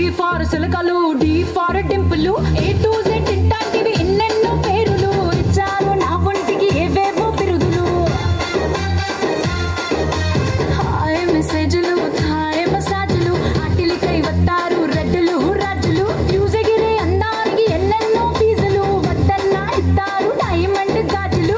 for సిలకలు, D for డింపులు, A to Z తింటాంటివి ఎన్నెన్నో పేరులు, ఇచ్చారు నా ఒంటికి ఏవేవో బిరుదులు. హాయ్ మెసేజ్లు, హాయ్ మసాజ్లు, ఆటిలికై వస్తారు రెడ్డులు రాజులు, యూజగిరి అందానికి ఎన్నెన్నో ఫీజులు, వద్దన్నా ఇస్తారు డైమండ్ గాజులు.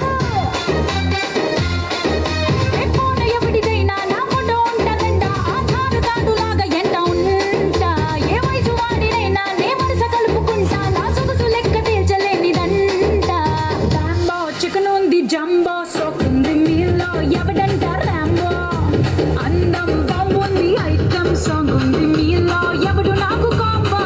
జంబో సోకుంది మీలో ఎవడంట రాంబో, అందం బాగుంది ఐటమ్ సాంగ్ ఉంది మీలో ఎవడు నాకు combo.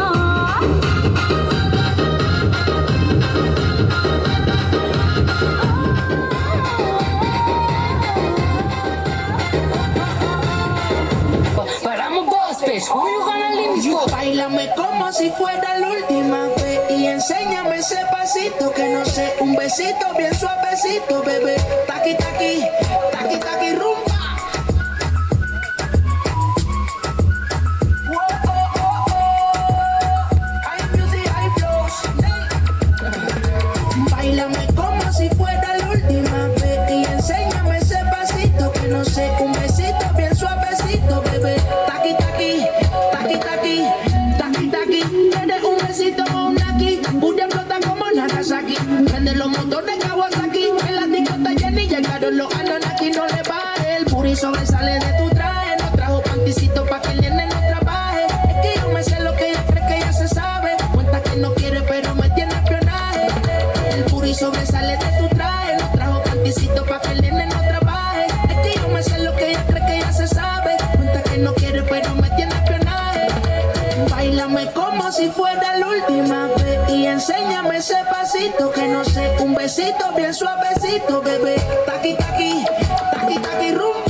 Paramos boss bitch, who you gonna leave me? Báilame como si fuera la última vez y enséñame ese pasito que no sé, un besito bien suavecito, bebé. Taqui taqui, taqui taqui rumba. Hay music, hay flows. Báilame como si fuera la última vez y enséñame ese pasito que no sé, un besito bien suavecito, bebé. Taqui taqui, taqui taqui, taqui taqui. Tienes un besito o un aquí, pude explotar como Nagasaki. Prende los motores Kawasaki, en la discota Jenny llegaron los Anunnaki. No le baje, el puri sobresale de tu traje. No trajo panticito pa' que el nene no trabaje. Es que yo me sé lo que ella cree que ya se sabe. Cuenta que no quiere pero me tiene espionaje. El puri sobresale de tu traje. No trajo panticito pa' que el nene no trabaje. Es que yo me sé lo que ella cree que ya se sabe. Cuenta que no quiere pero me tiene espionaje. Báilame como si fuera la última vez y enséñame ese pasito que no sé, un besito bien suavecito, bebé. Taqui taqui, taqui taqui rumba.